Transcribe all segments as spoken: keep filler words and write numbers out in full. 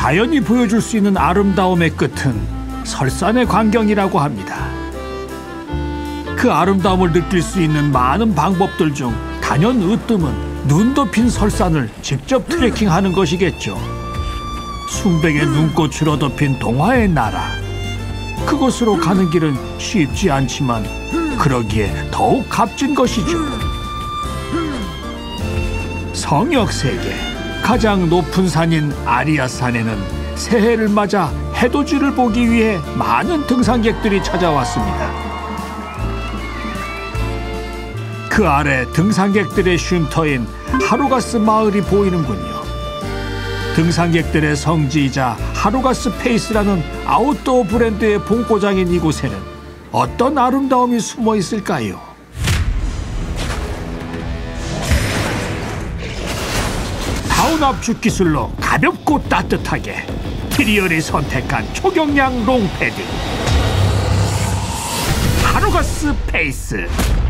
자연이 보여줄 수 있는 아름다움의 끝은 설산의 광경이라고 합니다. 그 아름다움을 느낄 수 있는 많은 방법들 중 단연 으뜸은 눈 덮인 설산을 직접 트레킹하는 것이겠죠. 순백의 눈꽃으로 덮인 동화의 나라. 그곳으로 가는 길은 쉽지 않지만 그러기에 더욱 값진 것이죠. 성역세계 가장 높은 산인 아리아산에는 새해를 맞아 해돋이를 보기 위해 많은 등산객들이 찾아왔습니다. 그 아래 등산객들의 쉼터인 하루가스 마을이 보이는군요. 등산객들의 성지이자 하루가스 페이스라는 아웃도어 브랜드의 본고장인 이곳에는 어떤 아름다움이 숨어 있을까요? 다운 압축 기술로 가볍고 따뜻하게 트리얼이 선택한 초경량 롱패딩 하루가스 페이스.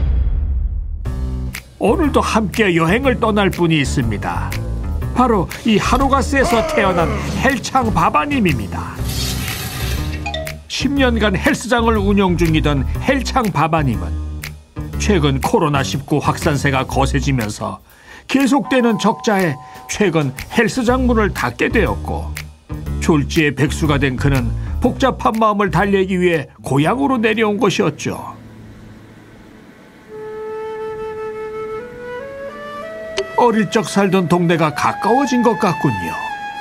오늘도 함께 여행을 떠날 분이 있습니다. 바로 이 하루가스에서 태어난 헬창 바바님입니다. 십 년간 헬스장을 운영 중이던 헬창 바바님은 최근 코로나 십구 확산세가 거세지면서 계속되는 적자에 최근 헬스장 문을 닫게 되었고, 졸지에 백수가 된 그는 복잡한 마음을 달래기 위해 고향으로 내려온 것이었죠. 어릴 적 살던 동네가 가까워진 것 같군요.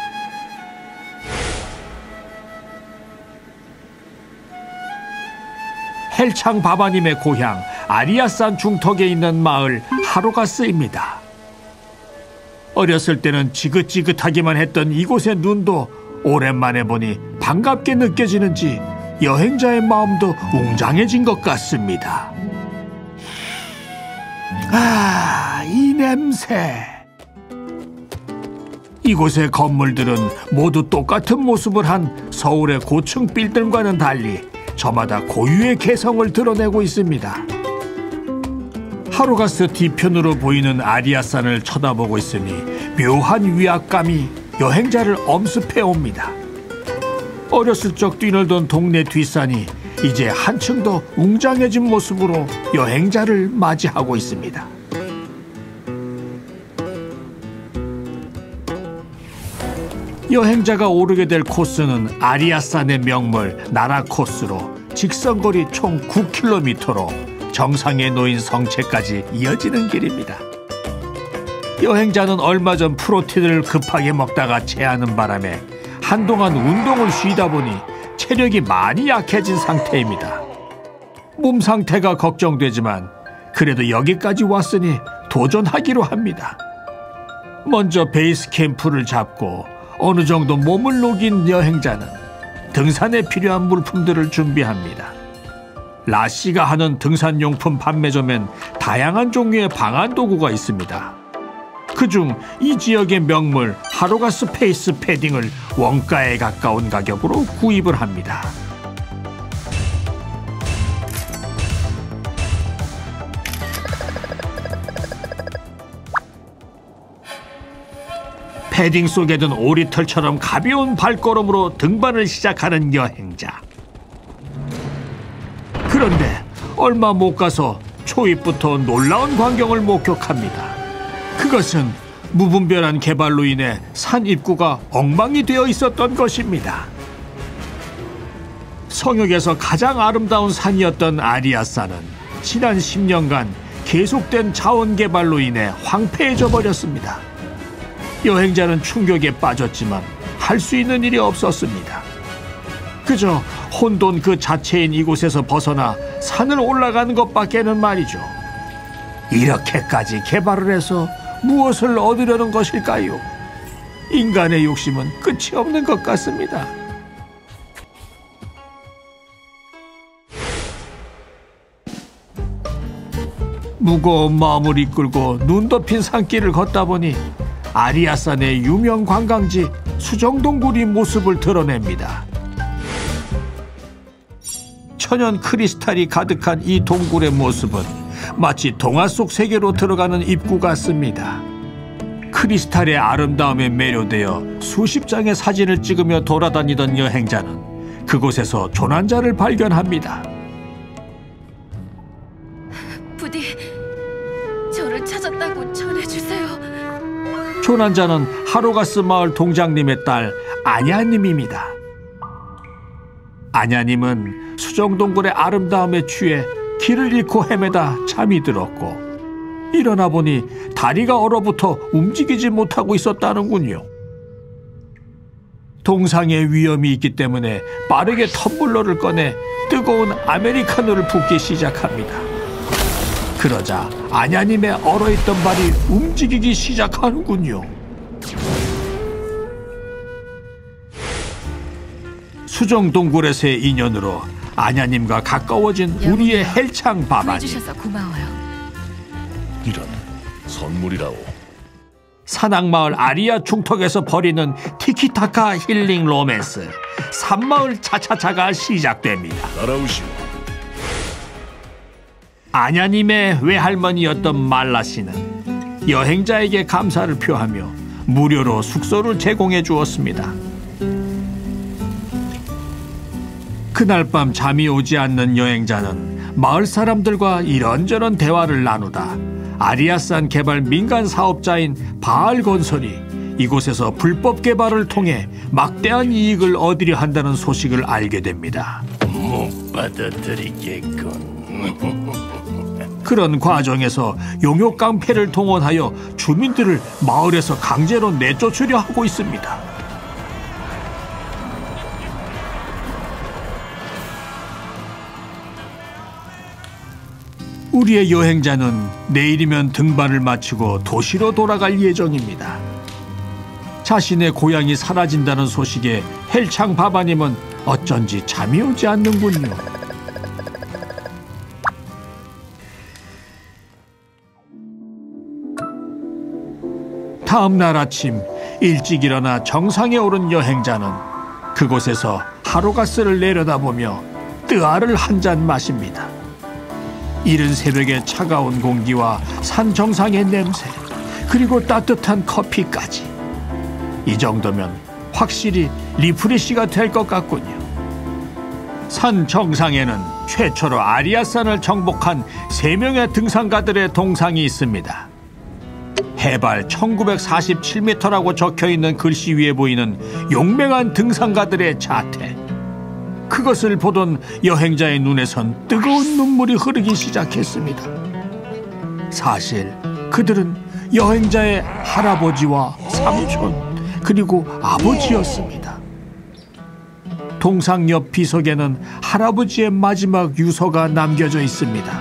헬창 바바님의 고향 아리아산 중턱에 있는 마을 하루가스입니다. 어렸을 때는 지긋지긋하기만 했던 이곳의 눈도 오랜만에 보니 반갑게 느껴지는지 여행자의 마음도 웅장해진 것 같습니다. 아, 이 냄새. 이곳의 건물들은 모두 똑같은 모습을 한 서울의 고층 빌딩과는 달리 저마다 고유의 개성을 드러내고 있습니다. 하루가스 뒤편으로 보이는 아리아산을 쳐다보고 있으니 묘한 위압감이 여행자를 엄습해옵니다. 어렸을 적 뛰놀던 동네 뒷산이 이제 한층 더 웅장해진 모습으로 여행자를 맞이하고 있습니다. 여행자가 오르게 될 코스는 아리아산의 명물 나라 코스로 직선거리 총 구 킬로미터로 정상에 놓인 성체까지 이어지는 길입니다. 여행자는 얼마 전 프로틴을 급하게 먹다가 체하는 바람에 한동안 운동을 쉬다 보니 체력이 많이 약해진 상태입니다. 몸 상태가 걱정되지만 그래도 여기까지 왔으니 도전하기로 합니다. 먼저 베이스 캠프를 잡고 어느 정도 몸을 녹인 여행자는 등산에 필요한 물품들을 준비합니다. 라씨가 하는 등산용품 판매점엔 다양한 종류의 방한 도구가 있습니다. 그중 이 지역의 명물 하루가스 페이스 패딩을 원가에 가까운 가격으로 구입을 합니다. 패딩 속에 든 오리털처럼 가벼운 발걸음으로 등반을 시작하는 여행자. 그런데 얼마 못 가서 초입부터 놀라운 광경을 목격합니다. 그것은 무분별한 개발로 인해 산 입구가 엉망이 되어 있었던 것입니다. 성역에서 가장 아름다운 산이었던 아리아산은 지난 십 년간 계속된 자원 개발로 인해 황폐해져 버렸습니다. 여행자는 충격에 빠졌지만 할 수 있는 일이 없었습니다. 그저 혼돈 그 자체인 이곳에서 벗어나 산을 올라가는 것밖에는 말이죠. 이렇게까지 개발을 해서 무엇을 얻으려는 것일까요? 인간의 욕심은 끝이 없는 것 같습니다. 무거운 마음을 이끌고 눈 덮인 산길을 걷다 보니 아리아산의 유명 관광지 수정동굴이 모습을 드러냅니다. 천연 크리스탈이 가득한 이 동굴의 모습은 마치 동화 속 세계로 들어가는 입구 같습니다. 크리스탈의 아름다움에 매료되어 수십 장의 사진을 찍으며 돌아다니던 여행자는 그곳에서 조난자를 발견합니다. 부디 저를 찾았다고 전해주세요. 조난자는 하로가스 마을 동장님의 딸 아냐님입니다. 아냐님은 수정동굴의 아름다움에 취해 길을 잃고 헤매다 잠이 들었고 일어나 보니 다리가 얼어붙어 움직이지 못하고 있었다는군요. 동상에 위험이 있기 때문에 빠르게 텀블러를 꺼내 뜨거운 아메리카노를 붓기 시작합니다. 그러자 아냐님의 얼어있던 발이 움직이기 시작하는군요. 수정동굴에서의 인연으로 아냐님과 가까워진 우리의 헬창 바바님. 해주셔서 고마워요. 이런 선물이라오. 산악마을 아리아 중턱에서 벌이는 티키타카 힐링 로맨스 산마을 차차차가 시작됩니다. 따라오시오. 아냐님의 외할머니였던 말라 씨는 여행자에게 감사를 표하며 무료로 숙소를 제공해 주었습니다. 그날 밤 잠이 오지 않는 여행자는 마을 사람들과 이런저런 대화를 나누다 아리아산 개발 민간 사업자인 바알건설이 이곳에서 불법 개발을 통해 막대한 이익을 얻으려 한다는 소식을 알게 됩니다. 못 받아들이겠군. 그런 과정에서 용역 깡패를 동원하여 주민들을 마을에서 강제로 내쫓으려 하고 있습니다. 우리의 여행자는 내일이면 등반을 마치고 도시로 돌아갈 예정입니다. 자신의 고향이 사라진다는 소식에 헬창 바바님은 어쩐지 잠이 오지 않는군요. 다음 날 아침 일찍 일어나 정상에 오른 여행자는 그곳에서 하로가스를 내려다보며 뜨아를 한 잔 마십니다. 이른 새벽의 차가운 공기와 산 정상의 냄새, 그리고 따뜻한 커피까지. 이 정도면 확실히 리프레시가 될 것 같군요. 산 정상에는 최초로 아리아산을 정복한 세 명의 등산가들의 동상이 있습니다. 해발 천구백사십칠 미터라고 적혀있는 글씨 위에 보이는 용맹한 등산가들의 자태. 그것을 보던 여행자의 눈에선 뜨거운 눈물이 흐르기 시작했습니다. 사실 그들은 여행자의 할아버지와 삼촌 그리고 아버지였습니다. 동상 옆 비석에는 할아버지의 마지막 유서가 남겨져 있습니다.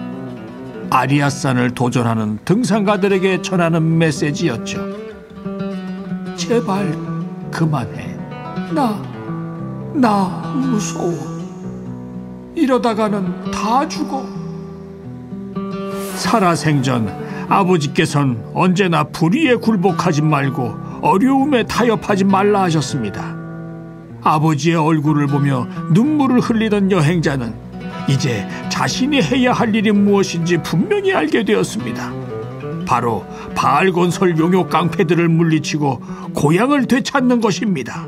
아리아산을 도전하는 등산가들에게 전하는 메시지였죠. 제발 그만해. 나 나 무서워. 이러다가는 다 죽어. 살아생전 아버지께서는 언제나 불의에 굴복하지 말고 어려움에 타협하지 말라 하셨습니다. 아버지의 얼굴을 보며 눈물을 흘리던 여행자는 이제 자신이 해야 할 일이 무엇인지 분명히 알게 되었습니다. 바로 바알건설 용역 깡패들을 물리치고 고향을 되찾는 것입니다.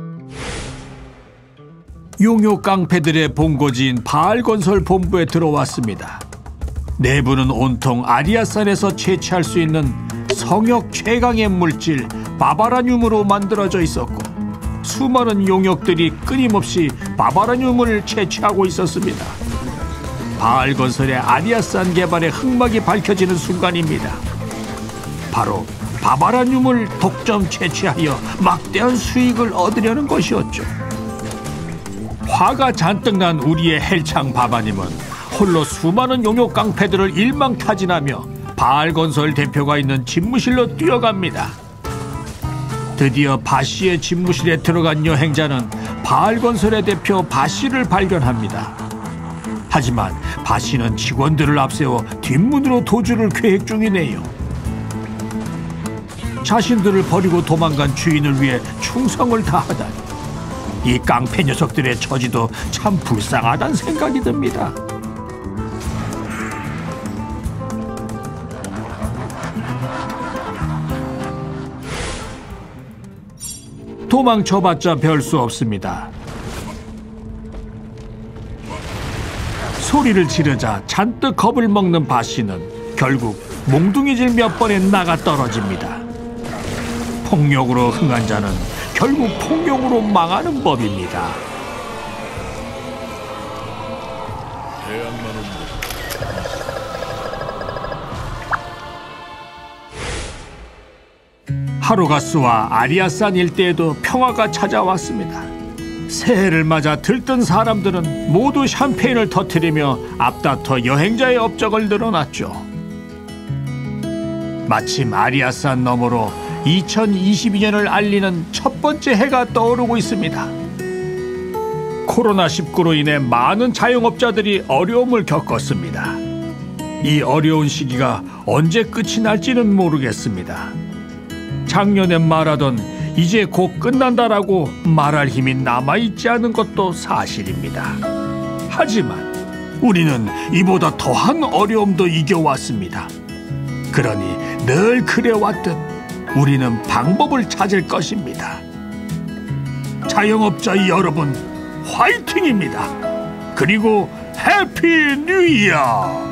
용역 깡패들의 본거지인 바알건설 본부에 들어왔습니다. 내부는 온통 아리아산에서 채취할 수 있는 성역 최강의 물질 바바라늄으로 만들어져 있었고 수많은 용역들이 끊임없이 바바라늄을 채취하고 있었습니다. 바알건설의 아리아산 개발의 흑막이 밝혀지는 순간입니다. 바로 바바라늄을 독점 채취하여 막대한 수익을 얻으려는 것이었죠. 화가 잔뜩 난 우리의 헬창 바바님은 홀로 수많은 용역 깡패들을 일망타진하며 바알건설 대표가 있는 집무실로 뛰어갑니다. 드디어 바씨의 집무실에 들어간 여행자는 바알건설의 대표 바씨를 발견합니다. 하지만 바씨는 직원들을 앞세워 뒷문으로 도주를 계획 중이네요. 자신들을 버리고 도망간 주인을 위해 충성을 다하다니. 이 깡패 녀석들의 처지도 참 불쌍하다는 생각이 듭니다. 도망쳐봤자 별 수 없습니다. 소리를 지르자 잔뜩 겁을 먹는 바씨는 결국 몽둥이질 몇 번에 나가 떨어집니다. 폭력으로 흥한 자는 결국 폭력으로 망하는 법입니다. 하루가스와 아리아산 일대에도 평화가 찾아왔습니다. 새해를 맞아 들뜬 사람들은 모두 샴페인을 터뜨리며 앞다퉈 여행자의 업적을 늘어났죠. 마침 아리아산 너머로 이천이십이 년을 알리는 첫 번째 해가 떠오르고 있습니다. 코로나 십구로 인해 많은 자영업자들이 어려움을 겪었습니다. 이 어려운 시기가 언제 끝이 날지는 모르겠습니다. 작년에 말하던 이제 곧 끝난다라고 말할 힘이 남아있지 않은 것도 사실입니다. 하지만 우리는 이보다 더한 어려움도 이겨왔습니다. 그러니 늘 그래왔듯 우리는 방법을 찾을 것입니다. 자영업자 여러분, 화이팅입니다. 그리고 해피 뉴 이어!